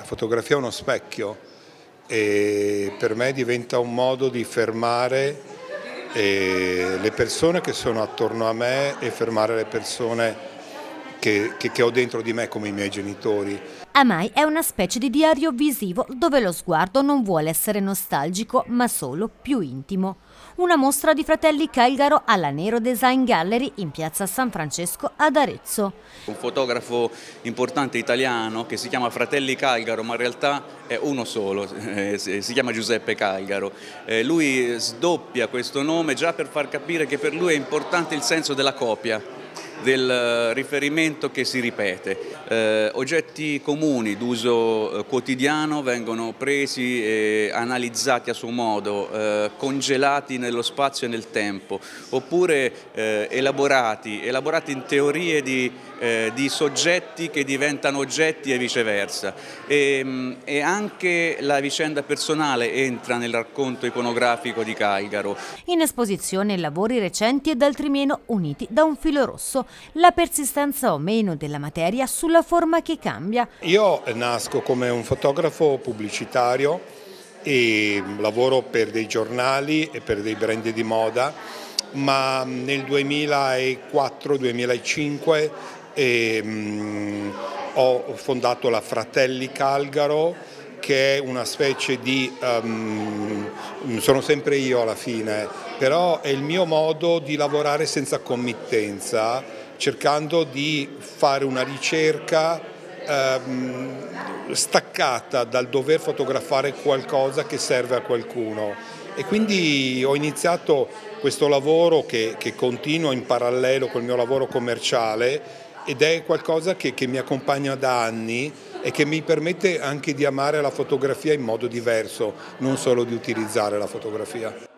fotografia è uno specchio e per me diventa un modo di fermare le persone che sono attorno a me e fermare le persone che ho dentro di me come i miei genitori. Amai è una specie di diario visivo dove lo sguardo non vuole essere nostalgico ma solo più intimo. Una mostra di Fratelli Calgaro alla Nero Design Gallery in piazza San Francesco ad Arezzo. Un fotografo importante italiano che si chiama Fratelli Calgaro, ma in realtà è uno solo, si chiama Giuseppe Calgaro. Lui sdoppia questo nome già per far capire che per lui è importante il senso della copia, del riferimento che si ripete. Oggetti comuni d'uso quotidiano vengono presi e analizzati a suo modo, congelati nello spazio e nel tempo, oppure elaborati in teorie di soggetti che diventano oggetti e viceversa. E anche la vicenda personale entra nel racconto iconografico di Calgaro. In esposizione lavori recenti ed altri meno uniti da un filo rosso, la persistenza o meno della materia sulla forma che cambia. Io nasco come un fotografo pubblicitario e lavoro per dei giornali e per dei brand di moda, ma nel 2004-2005 ho fondato la Fratelli Calgaro, che è una specie di, sono sempre io alla fine, però è il mio modo di lavorare senza committenza, cercando di fare una ricerca staccata dal dover fotografare qualcosa che serve a qualcuno. E quindi ho iniziato questo lavoro che continuo in parallelo col mio lavoro commerciale ed è qualcosa che mi accompagna da anni e che mi permette anche di amare la fotografia in modo diverso, non solo di utilizzare la fotografia.